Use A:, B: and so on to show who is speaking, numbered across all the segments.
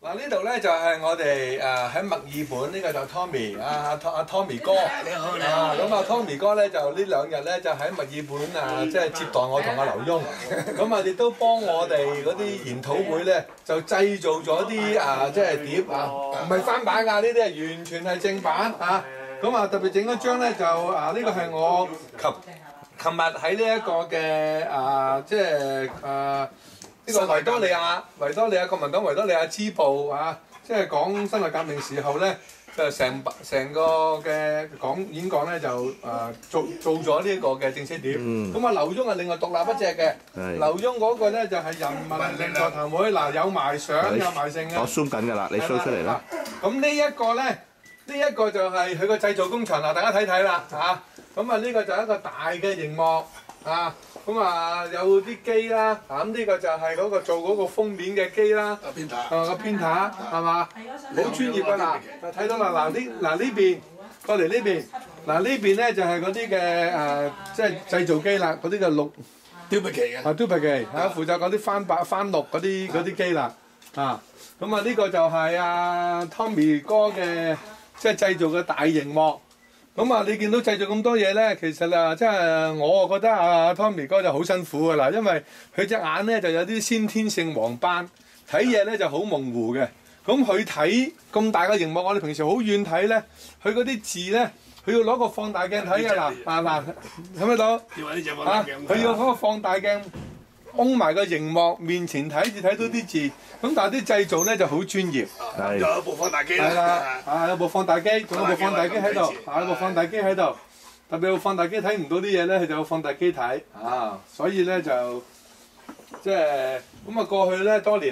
A: 嗱呢度咧就係我哋喺墨爾本呢個就 Tommy 阿 Tommy 哥，
B: 你好你好。
A: 咁啊 Tommy 哥咧就呢2日咧就喺墨爾本即係接待我同阿劉墉，咁啊亦都幫我哋嗰啲研討會咧就製造咗啲即係碟唔係翻版㗎，呢啲係完全係正版啊！咁啊特別整一張咧就呢個係我琴日喺呢一個嘅即係呢個維多利亞國民黨維多利亞支部即係講辛亥革命時候咧，就成個嘅演講咧就做咗呢一個嘅正式碟。咁啊劉墉係另外獨立一隻嘅，劉墉嗰個咧就係人民力座談會，嗱有埋相有埋剩啊。
C: 我 show 緊㗎啦，你 show 出嚟啦。
A: 咁呢一個咧，呢一個就係佢個製造工程啦，大家睇睇啦嚇。咁啊呢個就係一個大嘅熒幕咁啊有啲機啦，咁呢個就係嗰個做嗰個封面嘅機啦，個編塔係嘛，好專業㗎嗱，睇到啦嗱呢邊過嚟呢邊，嗱呢邊咧就係嗰啲嘅即係製造機啦，嗰啲嘅錄
B: 雕皮機嘅
A: 雕皮機負責嗰啲翻錄嗰啲機啦咁啊呢個就係Tommy 哥嘅即係製造嘅大熒幕。咁啊，你見到製造咁多嘢咧，其實即係我覺得Tommy 哥就好辛苦㗎啦，因為佢隻眼咧就有啲先天性黃斑，睇嘢咧就好模糊嘅。咁佢睇咁大個熒幕，我哋平時好遠睇咧，佢嗰啲字咧，佢要攞個放大鏡睇㗎嗱，睇唔睇到？佢要攞個放大鏡擁埋個熒幕面前睇住睇到啲字，咁但係啲製造咧就好專業。
B: 仲有部放大機
A: 係啦，有部放大機，仲有部放大機喺度，有部放大機喺度。特別有放大機睇唔到啲嘢咧，佢就有放大機睇所以咧就即係咁過去咧多年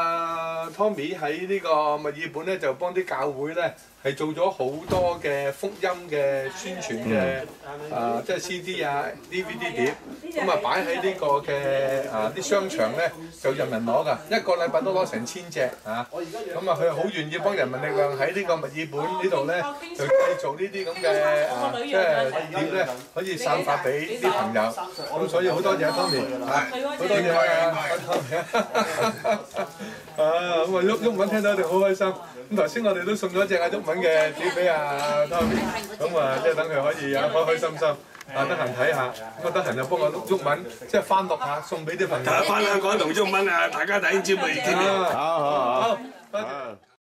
A: Tommy 喺呢個墨爾本咧就幫啲教會咧係做咗好多嘅福音嘅宣傳嘅即係 CD DVD 碟，咁擺喺呢個嘅啲商場咧就任人攞㗎，一個禮拜都攞成1000隻咁佢好願意幫人民力量喺呢個墨爾本呢度咧就製造呢啲咁嘅即係碟咧可以散發俾啲朋友，咁所以好多謝 Tommy 好多謝咁毓民聽到一定好開心。咁頭先我哋都送咗隻毓民嘅碟俾Tommy，咁即係等佢可以開開心心得閒睇下，咁得閒就幫我毓民即係翻錄下送俾啲朋友。
B: 翻香港同毓民大家弟兄姊妹見面。
C: 好。